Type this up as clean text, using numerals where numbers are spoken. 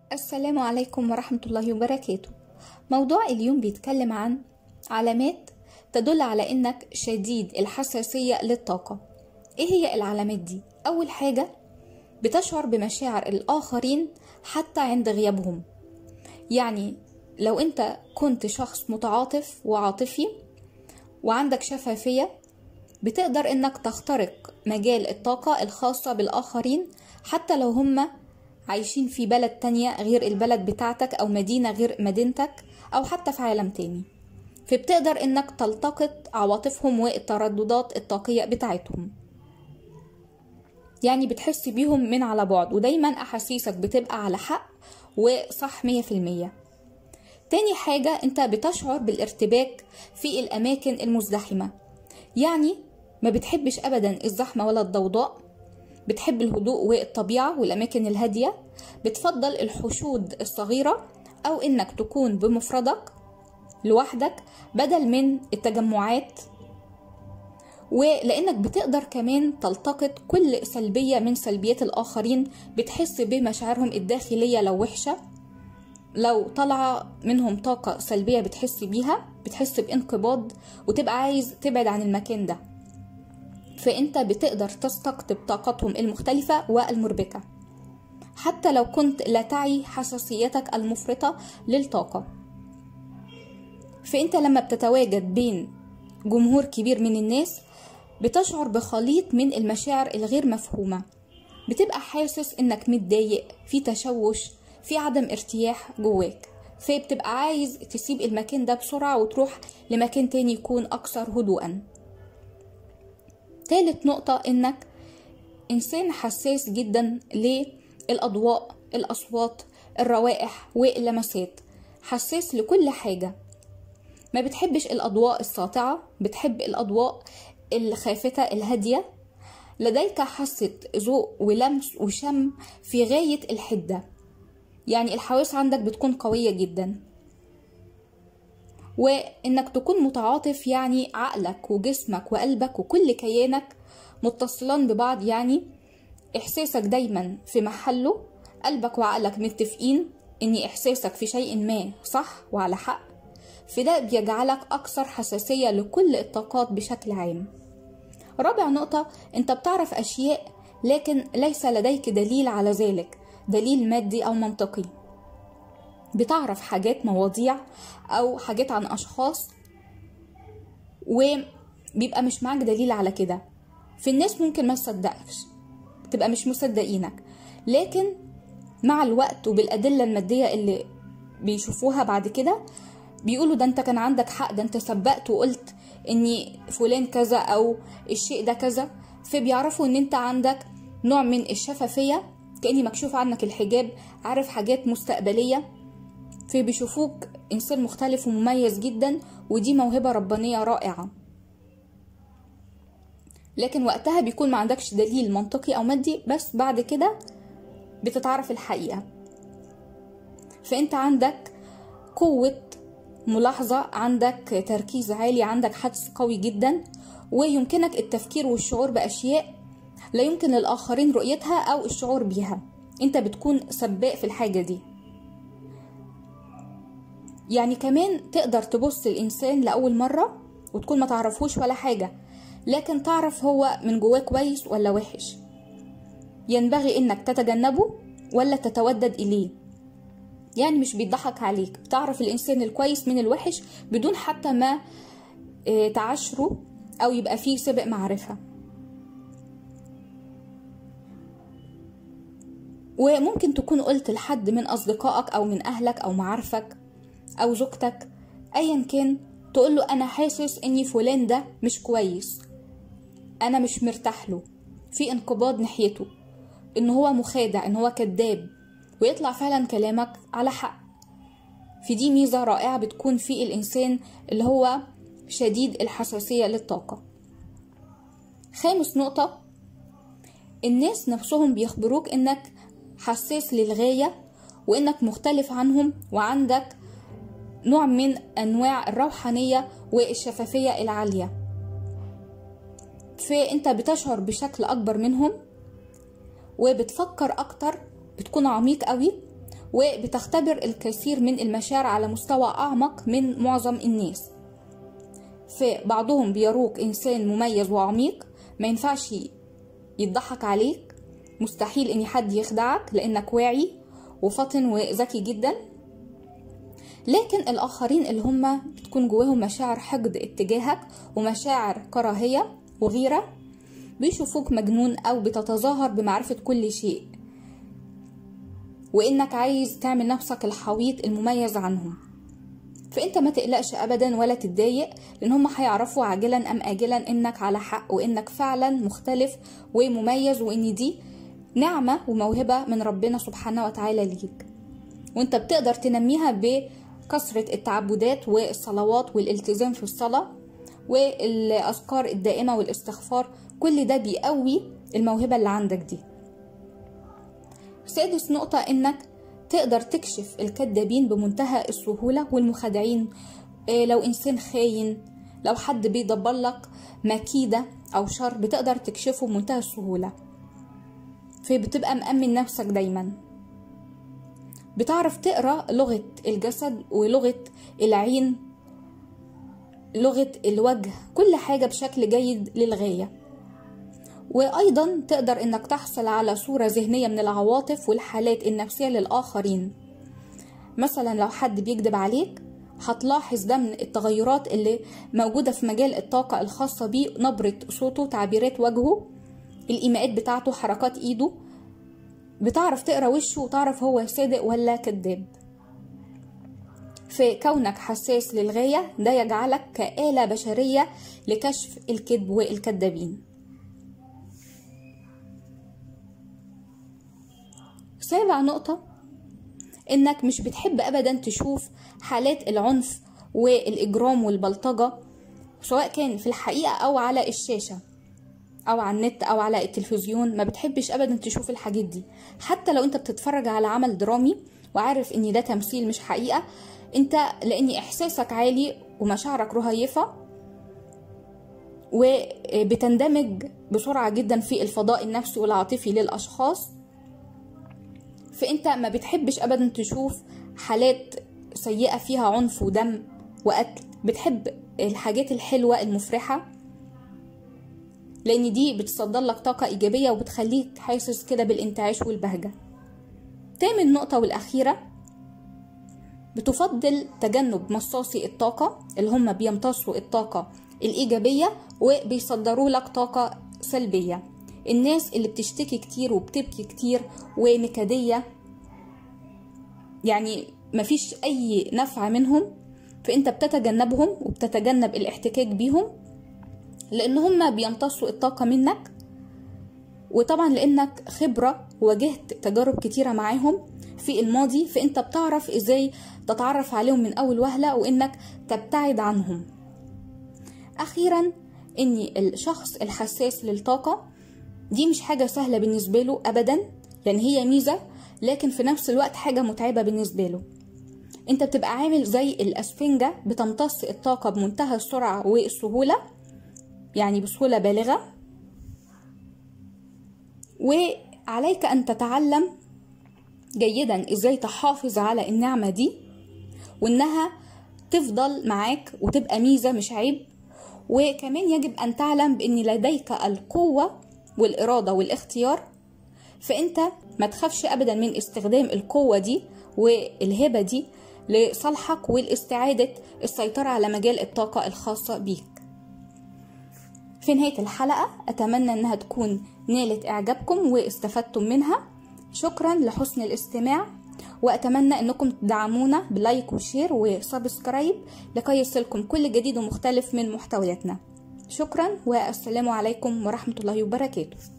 السلام عليكم ورحمة الله وبركاته. موضوع اليوم بيتكلم عن علامات تدل على إنك شديد الحساسية للطاقة. إيه هي العلامات دي؟ أول حاجة، بتشعر بمشاعر الآخرين حتى عند غيابهم. يعني لو أنت كنت شخص متعاطف وعاطفي وعندك شفافية، بتقدر إنك تخترق مجال الطاقة الخاصة بالآخرين حتى لو هم عايشين في بلد تانية غير البلد بتاعتك أو مدينة غير مدينتك أو حتى في عالم تاني. فبتقدر إنك تلتقط عواطفهم والترددات الطاقية بتاعتهم، يعني بتحس بيهم من على بعد، ودايما أحاسيسك بتبقى على حق وصح 100%. تاني حاجة، انت بتشعر بالارتباك في الأماكن المزدحمة، يعني ما بتحبش أبدا الزحمة ولا الضوضاء، بتحب الهدوء والطبيعة والأماكن الهادية، بتفضل الحشود الصغيرة أو إنك تكون بمفردك لوحدك بدل من التجمعات. ولأنك بتقدر كمان تلتقط كل سلبية من سلبيات الآخرين، بتحس بمشاعرهم الداخلية لو وحشة، لو طلع منهم طاقة سلبية بتحس بيها، بتحس بانقباض وتبقى عايز تبعد عن المكان ده. فأنت بتقدر تستقطب طاقتهم المختلفة والمربكة حتى لو كنت لا تعي حساسيتك المفرطة للطاقة. فأنت لما بتتواجد بين جمهور كبير من الناس بتشعر بخليط من المشاعر الغير مفهومة، بتبقى حاسس إنك متضايق، في تشوش، في عدم ارتياح جواك، فبتبقى عايز تسيب المكان ده بسرعة وتروح لمكان تاني يكون أكثر هدوءا. ثالث نقطة، إنك إنسان حساس جدا للأضواء، الأصوات، الروائح واللمسات، حساس لكل حاجة. ما بتحبش الأضواء الساطعة، بتحب الأضواء الخافتة الهادية. لديك حاسة ذوق ولمس وشم في غاية الحدة، يعني الحواس عندك بتكون قوية جدا. وإنك تكون متعاطف، يعني عقلك وجسمك وقلبك وكل كيانك متصلان ببعض، يعني إحساسك دايما في محله، قلبك وعقلك متفقين إن إحساسك في شيء ما صح وعلى حق. فده بيجعلك أكثر حساسية لكل الطاقات بشكل عام. رابع نقطة، أنت بتعرف أشياء لكن ليس لديك دليل على ذلك، دليل مادي أو منطقي. بتعرف حاجات، مواضيع أو حاجات عن أشخاص، وبيبقى مش معاك دليل على كده. في الناس ممكن ما تصدقش، تبقى مش مصدقينك، لكن مع الوقت وبالأدلة المادية اللي بيشوفوها بعد كده بيقولوا ده انت كان عندك حق، ده انت سبقت وقلت اني فلان كذا او الشيء ده كذا. فبيعرفوا ان انت عندك نوع من الشفافية، كأني مكشوف عنك الحجاب، عارف حاجات مستقبلية، فبيشوفوك انسان مختلف ومميز جدا، ودي موهبة ربانية رائعة. لكن وقتها بيكون ما عندكش دليل منطقي او مادي، بس بعد كده بتتعرف الحقيقة. فانت عندك قوة ملاحظة، عندك تركيز عالي، عندك حدس قوي جدا، ويمكنك التفكير والشعور بأشياء لا يمكن للآخرين رؤيتها أو الشعور بيها. انت بتكون سباق في الحاجة دي. يعني كمان تقدر تبص الإنسان لأول مرة وتكون ما تعرفوش ولا حاجة، لكن تعرف هو من جواه كويس ولا وحش، ينبغي انك تتجنبه ولا تتودد إليه. يعني مش بيضحك عليك، بتعرف الإنسان الكويس من الوحش بدون حتى ما تعاشره أو يبقى فيه سابق معرفة. وممكن تكون قلت لحد من أصدقائك أو من أهلك أو معارفك أو زوجتك أيا كان، تقوله أنا حاسس إني فلان ده مش كويس، أنا مش مرتاح له، في انقباض ناحيته، إن هو مخادع، إن هو كذاب، ويطلع فعلا كلامك على حق. في دي ميزة رائعة بتكون في الإنسان اللي هو شديد الحساسية للطاقة. خامس نقطة، الناس نفسهم بيخبروك إنك حساس للغاية وإنك مختلف عنهم، وعندك نوع من أنواع الروحانية والشفافية العالية. فأنت بتشعر بشكل أكبر منهم وبتفكر أكتر، بتكون عميق قوي، وبتختبر الكثير من المشاعر على مستوى أعمق من معظم الناس. فبعضهم بيروك إنسان مميز وعميق، ما ينفعش يضحك عليك، مستحيل إن حد يخدعك لأنك واعي وفطن وذكي جدا. لكن الآخرين اللي هم بتكون جواهم مشاعر حقد اتجاهك ومشاعر كراهية وغيرة، بيشوفوك مجنون أو بتتظاهر بمعرفة كل شيء، وإنك عايز تعمل نفسك الحويط المميز عنهم. فأنت ما تقلقش أبدا ولا تتضايق، لأن هم هيعرفوا عاجلا أم آجلا إنك على حق، وإنك فعلا مختلف ومميز، وإن دي نعمة وموهبة من ربنا سبحانه وتعالى ليك، وإنت بتقدر تنميها بكثرة التعبدات والصلوات والالتزام في الصلاة والأذكار الدائمة والاستغفار. كل ده بيقوي الموهبة اللي عندك دي. سادس نقطة، إنك تقدر تكشف الكذابين بمنتهى السهولة والمخادعين. لو إنسان خاين، لو حد بيدبر لك مكيدة أو شر، بتقدر تكشفه بمنتهى السهولة، فبتبقى مأمن نفسك دايما. بتعرف تقرأ لغة الجسد ولغة العين، لغة الوجه، كل حاجة بشكل جيد للغاية. وأيضا تقدر إنك تحصل على صورة ذهنية من العواطف والحالات النفسية للآخرين. مثلا لو حد بيكذب عليك، هتلاحظ ده من التغيرات اللي موجودة في مجال الطاقة الخاصة بيه، نبرة صوته، تعبيرات وجهه، الإيماءات بتاعته، حركات إيده. بتعرف تقرأ وشه وتعرف هو صادق ولا كذاب. فكونك حساس للغاية ده يجعلك كآلة بشرية لكشف الكذب والكذابين. سابع نقطة، إنك مش بتحب أبدا تشوف حالات العنف والإجرام والبلطجة، سواء كان في الحقيقة أو على الشاشة أو على النت أو على التلفزيون. ما بتحبش أبدا تشوف الحاجات دي، حتى لو أنت بتتفرج على عمل درامي وعارف إن ده تمثيل مش حقيقة. أنت لأن إحساسك عالي ومشاعرك رهيفة وبتندمج بسرعة جدا في الفضاء النفسي والعاطفي للأشخاص، فأنت ما بتحبش أبدا تشوف حالات سيئة فيها عنف ودم وقتل. بتحب الحاجات الحلوة المفرحة، لأن دي بتصدر لك طاقة إيجابية وبتخليك حاسس كده بالانتعاش والبهجة. تامن نقطة والأخيرة، بتفضل تجنب مصاصي الطاقة اللي هم بيمتصوا الطاقة الإيجابية وبيصدروا لك طاقة سلبية. الناس اللي بتشتكي كتير وبتبكي كتير ونكدية، يعني مفيش أي نفع منهم، فأنت بتتجنبهم وبتتجنب الاحتكاك بيهم، لأن هم بيمتصوا الطاقة منك. وطبعا لأنك خبرة وواجهت تجارب كتيرة معاهم في الماضي، فأنت بتعرف إزاي تتعرف عليهم من أول وهلة وإنك تبتعد عنهم. أخيرا، إن الشخص الحساس للطاقة دي مش حاجة سهلة بالنسبة له أبدا، يعني هي ميزة لكن في نفس الوقت حاجة متعبة بالنسبة له. انت بتبقى عامل زي الأسفنجة، بتمتص الطاقة بمنتهى السرعة والسهولة، يعني بسهولة بالغة. وعليك أن تتعلم جيدا ازاي تحافظ على النعمة دي، وانها تفضل معاك وتبقى ميزة مش عيب. وكمان يجب أن تعلم بأن لديك القوة والإرادة والاختيار، فأنت ما تخافش أبدا من استخدام القوة دي والهبة دي لصالحك والاستعادة السيطرة على مجال الطاقة الخاصة بيك. في نهاية الحلقة أتمنى أنها تكون نالت إعجابكم واستفدتم منها. شكرا لحسن الاستماع، وأتمنى أنكم تدعمونا بلايك وشير وسبسكرايب لكي يصلكم كل جديد ومختلف من محتوياتنا. شكرا والسلام عليكم ورحمة الله وبركاته.